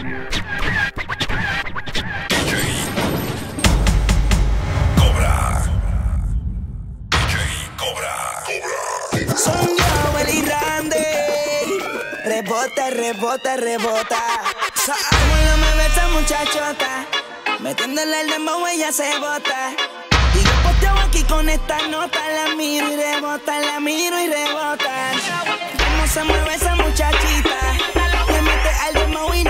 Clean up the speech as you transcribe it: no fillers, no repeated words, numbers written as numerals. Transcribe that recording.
Soy yo, el Randy. Rebota, rebota, rebota. Cuando me ve esa muchachota, metiéndole el dembow ella se bota. Y yo posteo aquí con esta nota, la miro y rebota, la miro y rebota. Cómo se mueve esa muchachita, le mete al dembow y